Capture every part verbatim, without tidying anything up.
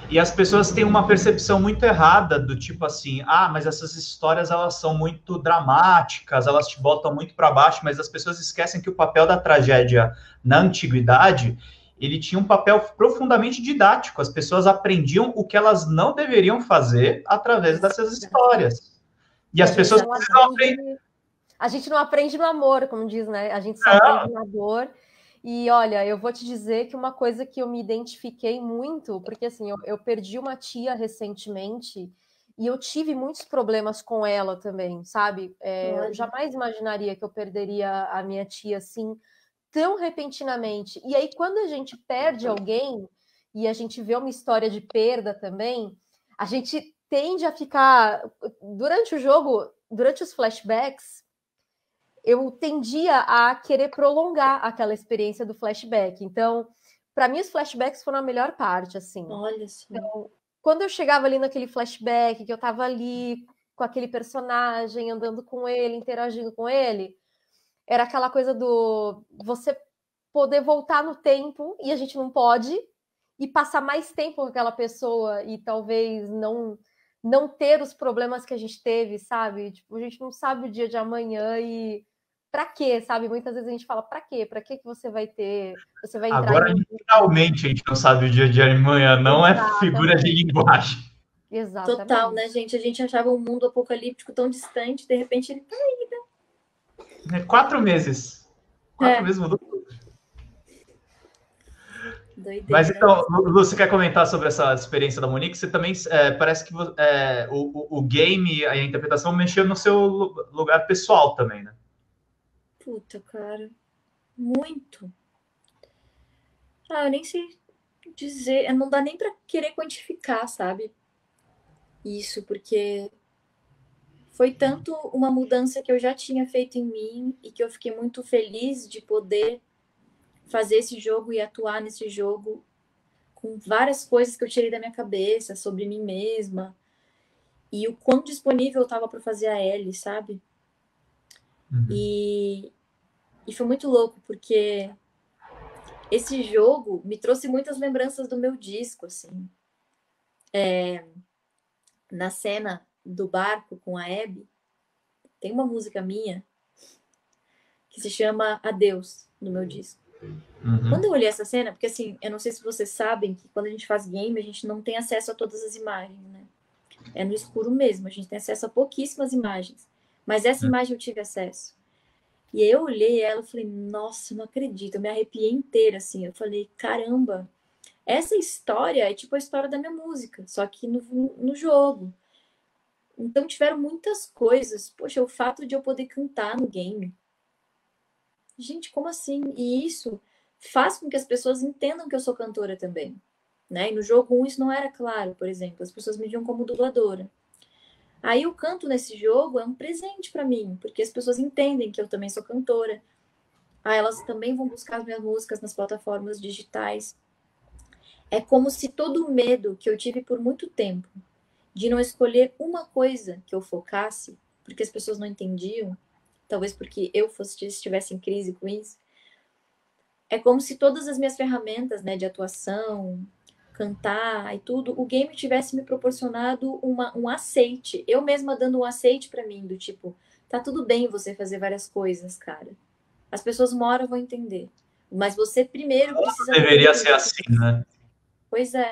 E as pessoas têm uma percepção muito errada do tipo assim, ah, mas essas histórias elas são muito dramáticas, elas te botam muito para baixo, mas as pessoas esquecem que o papel da tragédia na antiguidade, ele tinha um papel profundamente didático. As pessoas aprendiam o que elas não deveriam fazer através dessas histórias. E E a as gente pessoas não precisam aprender. aprende, a gente não aprende no amor, como diz, né? A gente só aprende É, na dor. E olha, eu vou te dizer que uma coisa que eu me identifiquei muito, porque assim, eu, eu perdi uma tia recentemente e eu tive muitos problemas com ela também, sabe? É, eu Olha. jamais imaginaria que eu perderia a minha tia assim tão repentinamente. E aí, quando a gente perde alguém e a gente vê uma história de perda também, a gente tende a ficar durante o jogo, durante os flashbacks, eu tendia a querer prolongar aquela experiência do flashback. Então, para mim, os flashbacks foram a melhor parte, assim. Olha só. Então, quando eu chegava ali naquele flashback, que eu estava ali com aquele personagem, andando com ele, interagindo com ele, era aquela coisa do você poder voltar no tempo, e a gente não pode, e passar mais tempo com aquela pessoa, e talvez não não ter os problemas que a gente teve, sabe? Tipo, a gente não sabe o dia de amanhã e pra quê, sabe? Muitas vezes a gente fala, pra quê? Pra quê que você vai ter? Você vai entrar agora, em um. literalmente, a gente não sabe o dia de amanhã, não é figura de Exatamente. linguagem. Total, Exatamente. né, gente? A gente achava um mundo apocalíptico tão distante, de repente ele tá aí, né? É quatro meses. Quatro É. meses mudou. Doideira. Mas então, Lu, você quer comentar sobre essa experiência da Monique? Você também é, parece que é, o, o game, a interpretação mexeu no seu lugar pessoal também, né? Puta, cara. Muito. Ah, eu nem sei dizer. Não dá nem pra querer quantificar, sabe? Isso, porque foi tanto uma mudança que eu já tinha feito em mim e que eu fiquei muito feliz de poder fazer esse jogo e atuar nesse jogo com várias coisas que eu tirei da minha cabeça sobre mim mesma e o quão disponível eu estava para fazer a Ellie, sabe? Uhum. E, e foi muito louco, porque esse jogo me trouxe muitas lembranças do meu disco, assim. É, na cena do barco com a Abby, tem uma música minha que se chama Adeus, no meu disco. Uhum. Quando eu olhei essa cena, porque assim, eu não sei se vocês sabem que quando a gente faz game, a gente não tem acesso a todas as imagens, né? É no escuro mesmo, a gente tem acesso a pouquíssimas imagens. Mas essa Uhum. imagem eu tive acesso. E aí eu olhei ela e falei, nossa, não acredito, eu me arrepiei inteira, assim. Eu falei, caramba, essa história é tipo a história da minha música, só que no, no jogo. Então tiveram muitas coisas. Poxa, o fato de eu poder cantar no game. Gente, como assim? E isso faz com que as pessoas entendam que eu sou cantora também. Né? E no jogo um isso não era claro, por exemplo. As pessoas me viam como dubladora. Aí o canto nesse jogo é um presente para mim, porque as pessoas entendem que eu também sou cantora. Aí elas também vão buscar as minhas músicas nas plataformas digitais. É como se todo o medo que eu tive por muito tempo de não escolher uma coisa que eu focasse, porque as pessoas não entendiam, talvez porque eu fosse, estivesse em crise com isso, é como se todas as minhas ferramentas, né, de atuação, cantar e tudo, o game tivesse me proporcionado uma, um aceite. Eu mesma dando um aceite para mim, do tipo, tá tudo bem você fazer várias coisas, cara. As pessoas uma hora vão entender. Mas você primeiro precisa Deveria poder ser assim, né? Pois é.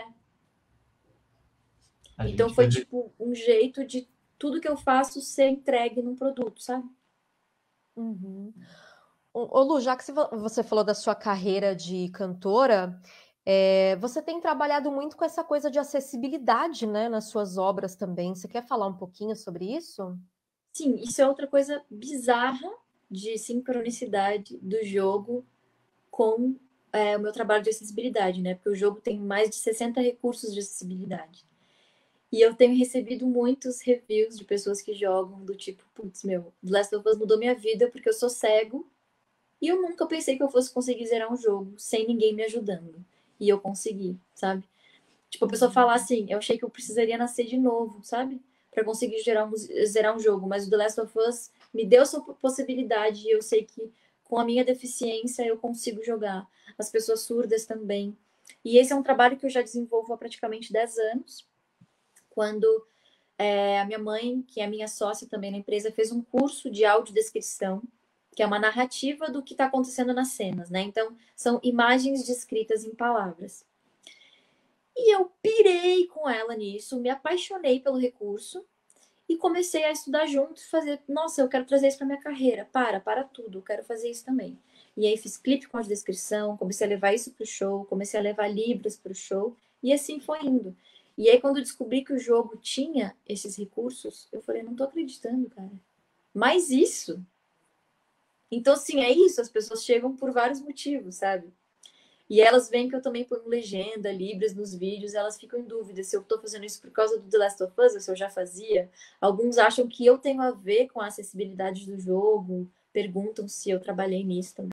A Então gente foi deve... tipo um jeito de tudo que eu faço ser entregue num produto, sabe? Uhum. Ô, Lu, já que você falou da sua carreira de cantora, é, você tem trabalhado muito com essa coisa de acessibilidade, né, nas suas obras também. Você quer falar um pouquinho sobre isso? Sim, isso é outra coisa bizarra de sincronicidade do jogo com é, o meu trabalho de acessibilidade, né? Porque o jogo tem mais de sessenta recursos de acessibilidade. E eu tenho recebido muitos reviews de pessoas que jogam do tipo, putz, meu, The Last of Us mudou minha vida porque eu sou cego e eu nunca pensei que eu fosse conseguir zerar um jogo sem ninguém me ajudando. E eu consegui, sabe? Tipo, a pessoa fala assim, eu achei que eu precisaria nascer de novo, sabe? Pra conseguir gerar um, zerar um jogo. Mas o The Last of Us me deu essa possibilidade e eu sei que com a minha deficiência eu consigo jogar. As pessoas surdas também. E esse é um trabalho que eu já desenvolvo há praticamente dez anos, quando é, a minha mãe, que é minha sócia também na empresa, fez um curso de audiodescrição, que é uma narrativa do que está acontecendo nas cenas, né? Então, são imagens descritas em palavras. E eu pirei com ela nisso, me apaixonei pelo recurso e comecei a estudar junto, fazer, nossa, eu quero trazer isso para minha carreira. Para, para tudo, eu quero fazer isso também. E aí fiz clipe com audiodescrição, comecei a levar isso para o show, comecei a levar libras para o show, e assim foi indo. E aí, quando eu descobri que o jogo tinha esses recursos, eu falei, não tô acreditando, cara. Mas isso. Então, assim, é isso. As pessoas chegam por vários motivos, sabe? E elas veem que eu também ponho legenda, libras nos vídeos, elas ficam em dúvida se eu tô fazendo isso por causa do The Last of Us, ou se eu já fazia. Alguns acham que eu tenho a ver com a acessibilidade do jogo, perguntam se eu trabalhei nisso também.